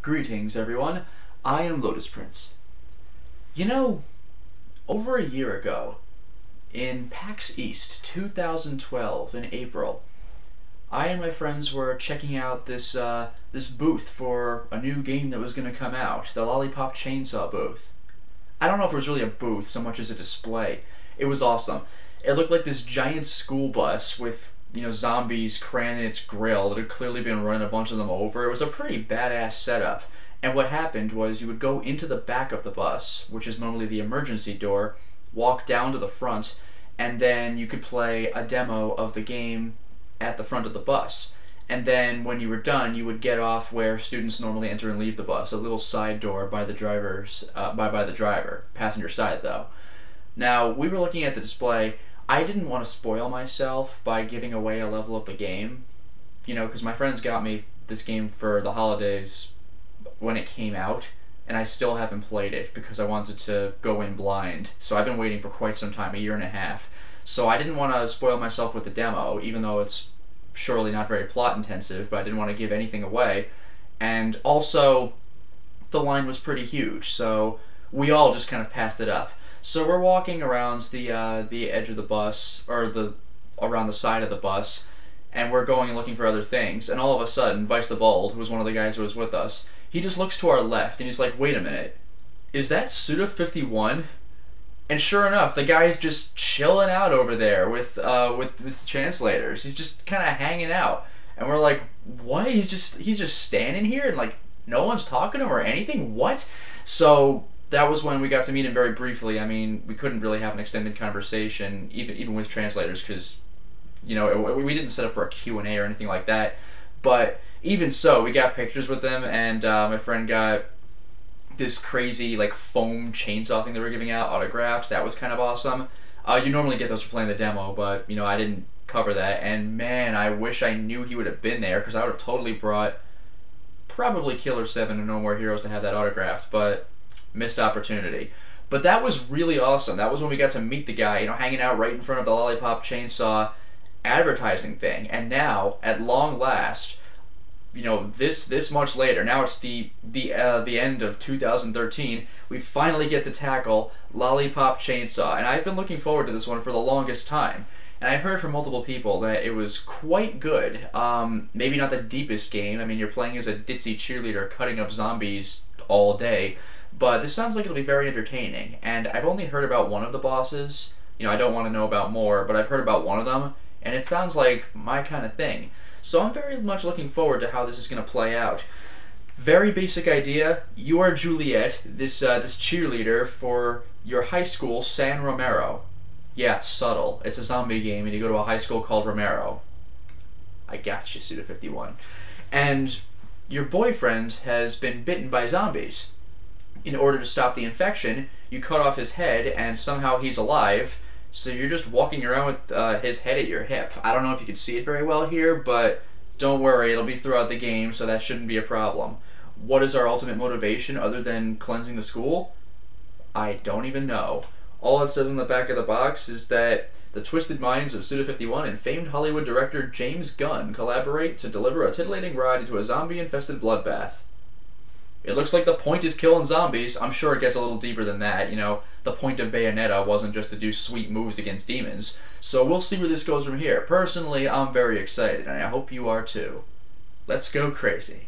Greetings, everyone. I am Lotus Prince. You know, over a year ago, in PAX East 2012, in April, I and my friends were checking out this booth for a new game that was going to come out, the Lollipop Chainsaw booth. I don't know if it was really a booth so much as a display. It was awesome. It looked like this giant school bus with, zombies crammed in its grill that had clearly been running a bunch of them over. It was a pretty badass setup. And what happened was you would go into the back of the bus, which is normally the emergency door, walk down to the front, and then you could play a demo of the game at the front of the bus. And then when you were done, you would get off where students normally enter and leave the bus, a little side door by the driver, passenger side though. Now, we were looking at the display. I didn't want to spoil myself by giving away a level of the game, because my friends got me this game for the holidays when it came out, and I still haven't played it because I wanted to go in blind. So I've been waiting for quite some time, a year and a half. So I didn't want to spoil myself with the demo, even though it's surely not very plot intensive, but I didn't want to give anything away. And also, the line was pretty huge, so we all just kind of passed it up. So we're walking around the edge of the bus, or around the side of the bus, and we're going and looking for other things. And all of a sudden, Vice the Bold, who was one of the guys who was with us, he just looks to our left and he's like, "Wait a minute, is that Suda 51?" And sure enough, the guy's just chilling out over there with translators. He's just kind of hanging out, and we're like, "What? He's just standing here and like no one's talking to him or anything? What?" So that was when we got to meet him very briefly. I mean, we couldn't really have an extended conversation, even with translators, because we didn't set up for a Q&A or anything like that. But even so, we got pictures with them, and my friend got this crazy like foam chainsaw thing they were giving out autographed. That was kind of awesome. You normally get those for playing the demo, but I didn't cover that. And man, I wish I knew he would have been there, because I would have totally brought probably Killer 7 and No More Heroes to have that autographed, but missed opportunity. But that was really awesome. That was when we got to meet the guy, hanging out right in front of the Lollipop Chainsaw advertising thing. And now, at long last, this much later, now it's the end of 2013, we finally get to tackle Lollipop Chainsaw. And I've been looking forward to this one for the longest time. And I've heard from multiple people that it was quite good. Maybe not the deepest game. I mean, you're playing as a ditzy cheerleader cutting up zombies all day. But this sounds like it'll be very entertaining. And I've only heard about one of the bosses. I don't want to know about more, but I've heard about one of them, and it sounds like my kind of thing. So I'm very much looking forward to how this is going to play out. Very basic idea. You are Juliet, this cheerleader for your high school, San Romero. Yeah, subtle. It's a zombie game, and you go to a high school called Romero. I got you, Suda 51. And your boyfriend has been bitten by zombies. In order to stop the infection, you cut off his head, and somehow he's alive. So you're just walking around with his head at your hip. I don't know if you can see it very well here, but don't worry, it'll be throughout the game, so that shouldn't be a problem. What is our ultimate motivation other than cleansing the school? I don't even know. All it says on the back of the box is that the twisted minds of Suda 51 and famed Hollywood director James Gunn collaborate to deliver a titillating ride into a zombie-infested bloodbath. It looks like the point is killing zombies. I'm sure it gets a little deeper than that. The point of Bayonetta wasn't just to do sweet moves against demons. So we'll see where this goes from here. Personally, I'm very excited, and I hope you are too. Let's go crazy.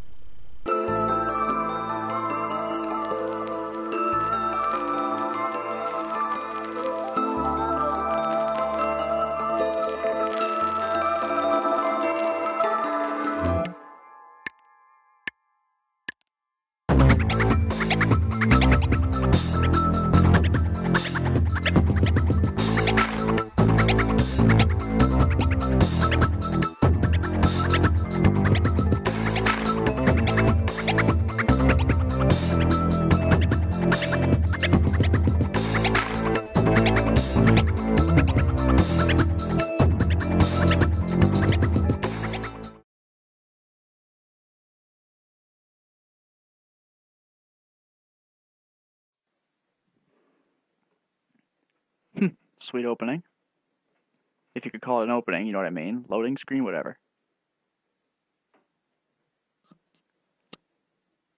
Sweet opening. If you could call it an opening, you know what I mean? Loading screen, whatever.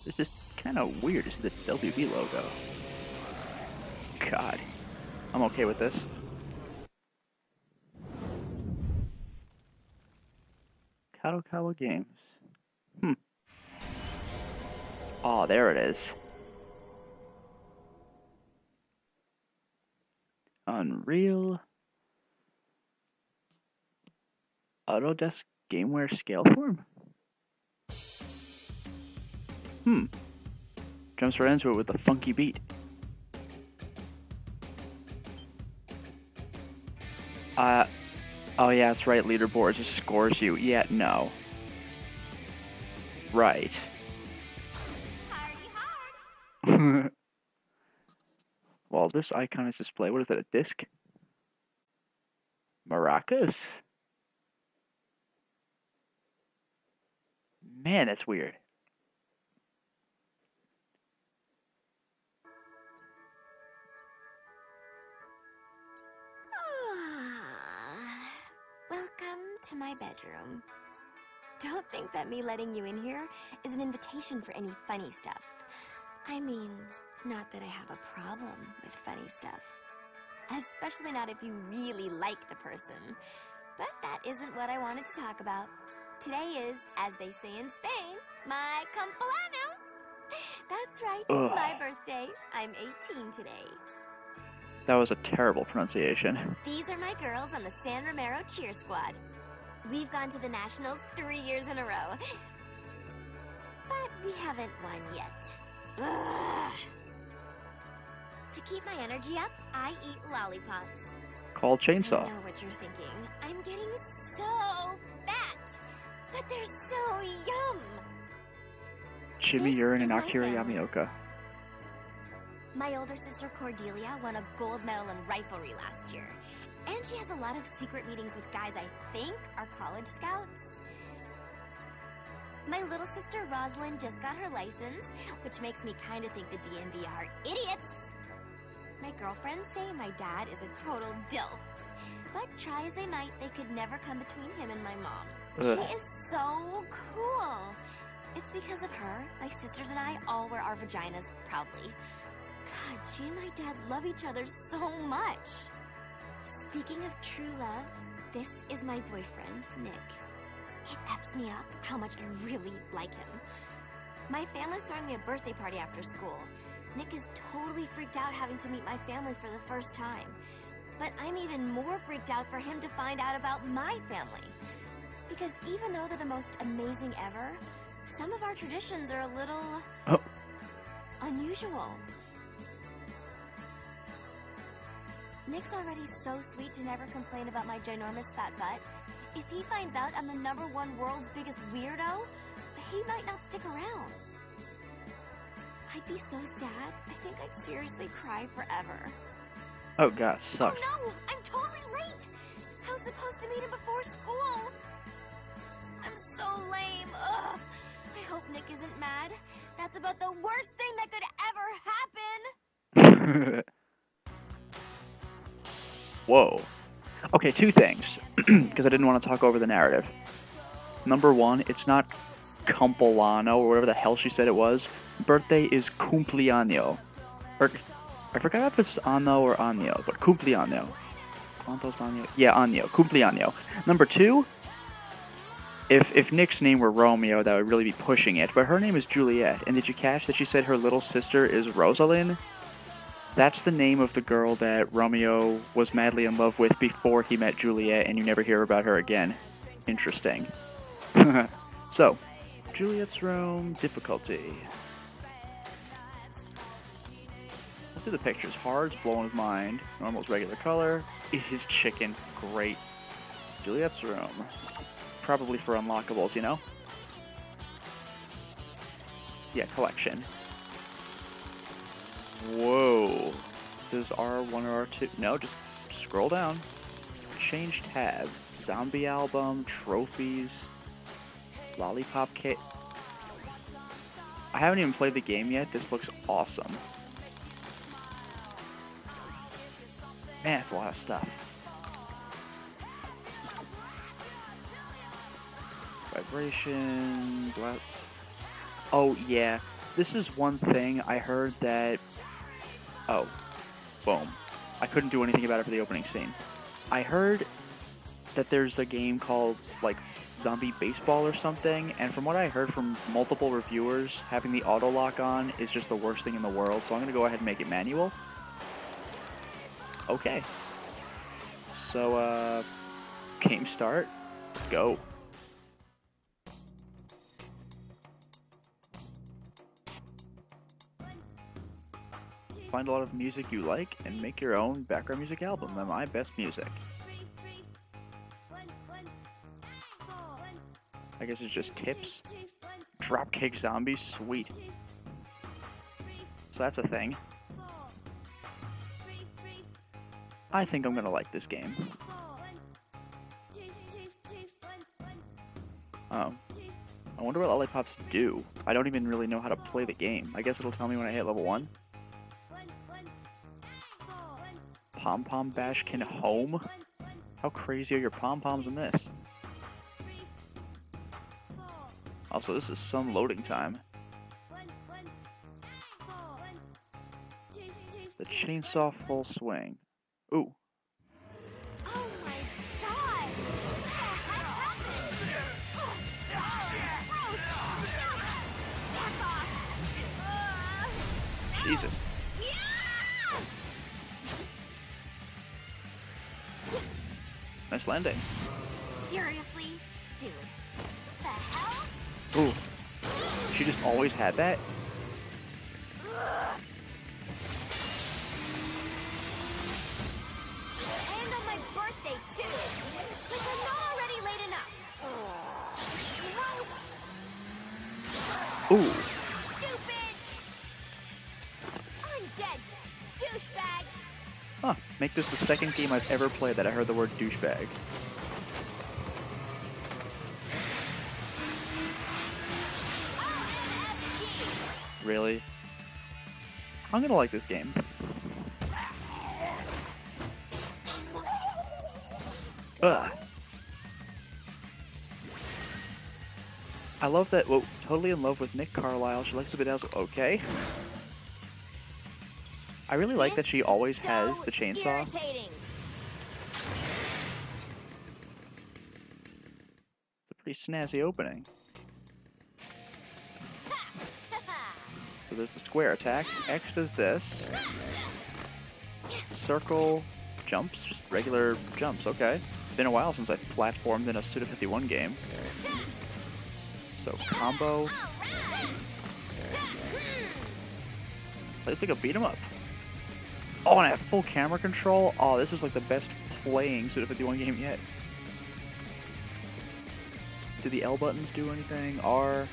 It's just kind of weird to see the WB logo. God. I'm okay with this. Kadokawa Games. Oh, there it is. Unreal. Autodesk Gameware Scaleform? Jumps right into it with a funky beat. Oh yeah, that's right, leaderboard just scores you. Yeah, no. Right. Well, this icon is displayed. What is that, a disc? Maracas? Man, that's weird. Welcome to my bedroom. Don't think that me letting you in here is an invitation for any funny stuff. I mean, not that I have a problem with funny stuff. Especially not if you really like the person. But that isn't what I wanted to talk about. Today is, as they say in Spain, my cumpleaños. That's right, my birthday. I'm 18 today. That was a terrible pronunciation. These are my girls on the San Romero cheer squad. We've gone to the Nationals 3 years in a row. But we haven't won yet. Ugh. To keep my energy up, I eat lollipops. Called chainsaw. I know what you're thinking. I'm getting so fat. But they're so yum. Jimmy Urine and Akira Yamaoka. My older sister Cordelia won a gold medal in riflery last year. And she has a lot of secret meetings with guys I think are college scouts. My little sister Rosalind just got her license, which makes me kind of think the DMV are idiots. My girlfriends say my dad is a total dilf. But try as they might, they could never come between him and my mom. Ugh. She is so cool. It's because of her, my sisters and I all wear our vaginas proudly. God, she and my dad love each other so much. Speaking of true love, this is my boyfriend, Nick. It F's me up how much I really like him. My family's throwing me a birthday party after school. Nick is totally freaked out having to meet my family for the first time. But I'm even more freaked out for him to find out about my family. Because even though they're the most amazing ever, some of our traditions are a little... unusual. Nick's already so sweet to never complain about my ginormous fat butt. If he finds out I'm the #1 world's biggest weirdo, he might not stick around. I'd be so sad. I think I'd seriously cry forever. Oh god, sucks. Oh no! I'm totally late! I was supposed to meet him before school! I'm so lame. Ugh. I hope Nick isn't mad. That's about the worst thing that could ever happen! Whoa. Okay, two things, because I didn't want to talk over the narrative. Number one, it's not Cumpleaños, or whatever the hell she said it was. Birthday is cumpleaños. Or, I forgot if it's Ano or Año, but cumpleaños. ¿Cuántos años? Yeah, Año. Cumpleaños. Number two, if Nick's name were Romeo, that would really be pushing it, but her name is Juliet, and did you catch that she said her little sister is Rosalind? That's the name of the girl that Romeo was madly in love with before he met Juliet, and you never hear about her again. Interesting. So, Juliet's room, difficulty. Let's do the pictures. Hard's blowing his mind. Normal's regular color. Is his chicken great? Juliet's room. Probably for unlockables, you know? Yeah, collection. Whoa. Does R1 or R2? No, just scroll down. Change tab. Zombie album, trophies, Lollipop kit. I haven't even played the game yet. This looks awesome. Man, it's a lot of stuff. Vibration. Oh, yeah. This is one thing I heard that... Oh. Boom. I couldn't do anything about it for the opening scene. I heard that there's a game called, like, Zombie Baseball or something, and from what I heard from multiple reviewers, having the auto lock on is just the worst thing in the world, so I'm going to go ahead and make it manual. Okay. So, game start. Let's go. Find a lot of music you like and make your own background music album. My best music. I guess it's just tips. Dropkick zombies, sweet. So that's a thing. I think I'm gonna like this game. Oh. I wonder what lollipops do. I don't even really know how to play the game. I guess it'll tell me when I hit level 1. Pom-pom bash can home? How crazy are your pom-poms in this? Also, this is some loading time. The chainsaw full swing. Ooh. Oh my god! Gross! Jesus. Nice landing. Seriously? Dude. What the hell? Ooh. She just always had that? And on my birthday, too! Like I'm not already late enough! Gross! Ooh. Stupid! Undead douchebags! Huh. Make this the second game I've ever played that I heard the word douchebag. Really? I'm gonna like this game. Ugh. I love that. Whoa, totally in love with Nick Carlisle. She likes to be dazzled. Okay. I really like that she always has the chainsaw. Irritating. It's a pretty snazzy opening. So there's the square attack. X does this. Circle jumps, just regular jumps. Okay. Been a while since I've platformed in a Suda 51 game. So combo. Plays like a beat 'em up. Oh, and I have full camera control. Oh, this is like the best playing Suda 51 game yet. Do the L buttons do anything? R.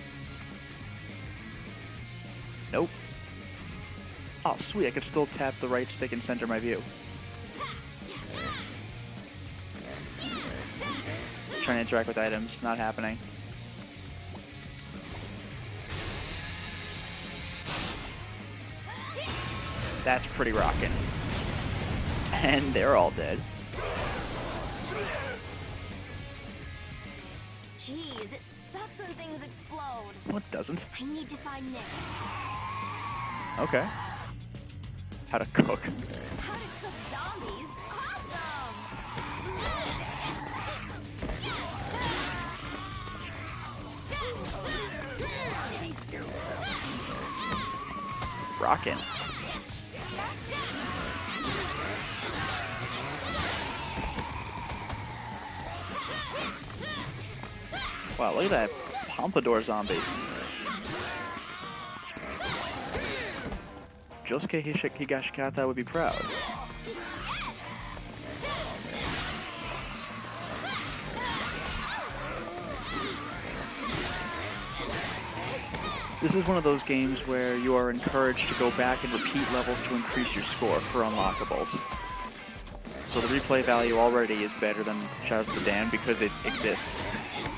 Nope. Oh, sweet. I could still tap the right stick and center my view. Trying to interact with items. Not happening. That's pretty rockin'. And they're all dead. Jeez, it sucks when things explode. What doesn't? I need to find Nick. Okay. How to cook. How to cook zombies? Awesome! Rockin'. Wow, look at that pompadour zombie. Josuke Higashikata would be proud. This is one of those games where you are encouraged to go back and repeat levels to increase your score for unlockables. So the replay value already is better than Shadows of the Damned because it exists.